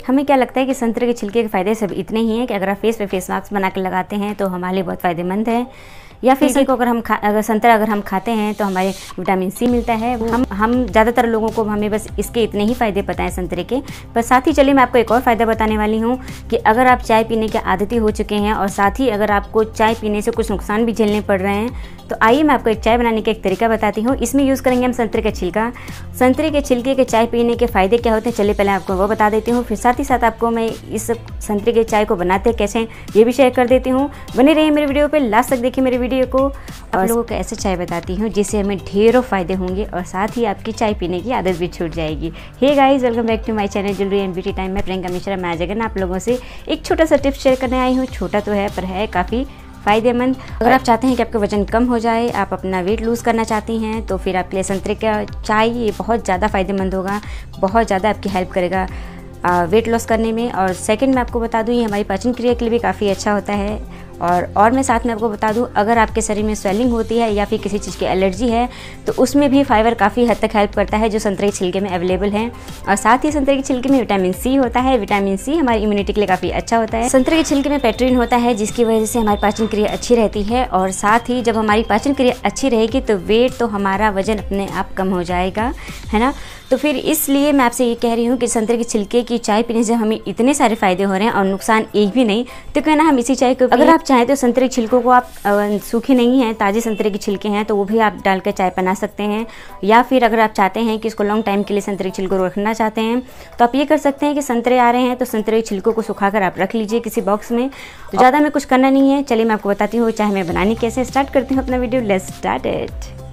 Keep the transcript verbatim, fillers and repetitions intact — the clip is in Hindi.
हमें क्या लगता है कि संतरे के छिलके के फ़ायदे सब इतने ही हैं कि अगर आप फेस पे फेस मास्क बना कर लगाते हैं तो हमारे लिए बहुत फ़ायदेमंद है, या फिर इसी को अगर हम खा अगर संतरा अगर हम खाते हैं तो हमारे विटामिन सी मिलता है। हम हम ज़्यादातर लोगों को हमें बस इसके इतने ही फ़ायदे पता है संतरे के। पर साथ ही चलिए मैं आपको एक और फ़ायदा बताने वाली हूँ कि अगर आप चाय पीने के आदती हो चुके हैं और साथ ही अगर आपको चाय पीने से कुछ नुकसान भी झेलने पड़ रहे हैं, तो आइए मैं आपको एक चाय बनाने का एक तरीका बताती हूँ। इसमें यूज़ करेंगे हम संतरे का छिलका। संतरे के छिलके के चाय पीने के फ़ायदे क्या होते हैं, चलिए पहले आपको वो बता देती हूँ, फिर साथ ही साथ आपको मैं इस संतरे के चाय को बनाते कैसे ये भी शेयर कर देती हूँ। बने रहिए मेरे वीडियो पे, लास्ट तक देखिए मेरे वीडियो को। आप लोगों को ऐसे चाय बताती हूँ जिससे हमें ढेरों फ़ायदे होंगे और साथ ही आपकी चाय पीने की आदत भी छूट जाएगी। Hey guys, welcome back to my channel jewellery and beauty time में प्रियंका मिश्रा। मैं जगन आप लोगों से एक छोटा सा टिप्स शेयर करने आई हूँ। छोटा तो है पर है काफ़ी फ़ायदेमंद। अगर आप चाहते हैं कि आपका वजन कम हो जाए, आप अपना वेट लूज़ करना चाहती हैं, तो फिर आपके लिए संतरे का चाय ये बहुत ज़्यादा फ़ायदेमंद होगा, बहुत ज़्यादा आपकी हेल्प करेगा वेट लॉस करने में। और सेकंड मैं आपको बता दूं, ये हमारी पाचन क्रिया के लिए भी काफ़ी अच्छा होता है। और और मैं साथ में आपको बता दूं, अगर आपके शरीर में स्वेलिंग होती है या फिर किसी चीज़ की एलर्जी है तो उसमें भी फाइबर काफ़ी हद तक हेल्प करता है, जो संतरे के छिलके में अवेलेबल है। और साथ ही संतरे के छिलके में विटामिन सी होता है। विटामिन सी हमारी इम्यूनिटी के लिए काफ़ी अच्छा होता है। संतरे के छिलके में पेट्रीन होता है, जिसकी वजह से हमारी पाचन क्रिया अच्छी रहती है। और साथ ही जब हमारी पाचन क्रिया अच्छी रहेगी तो वेट तो हमारा वजन अपने आप कम हो जाएगा, है ना। तो फिर इसलिए मैं आपसे ये कह रही हूँ कि संतरे के छिलके की चाय पीने से हमें इतने सारे फ़ायदे हो रहे हैं और नुकसान एक भी नहीं, तो क्यों ना हम इसी चाय को। अगर आप चाहें तो संतरे के छिलकों को आप सूखे नहीं हैं, ताज़े संतरे के छिलके हैं तो वो भी आप डालकर चाय बना सकते हैं। या फिर अगर आप चाहते हैं कि इसको लॉन्ग टाइम के लिए संतरे के छिलकों को रखना चाहते हैं तो आप ये कर सकते हैं कि संतरे आ रहे हैं तो संतरे के छिलकों को सुखाकर आप रख लीजिए किसी बॉक्स में। तो ज़्यादा हमें कुछ करना नहीं है। चलिए मैं आपको बताती हूँ चाय में बनानी कैसे। स्टार्ट करती हूँ अपना वीडियो, लेट्स स्टार्ट इट।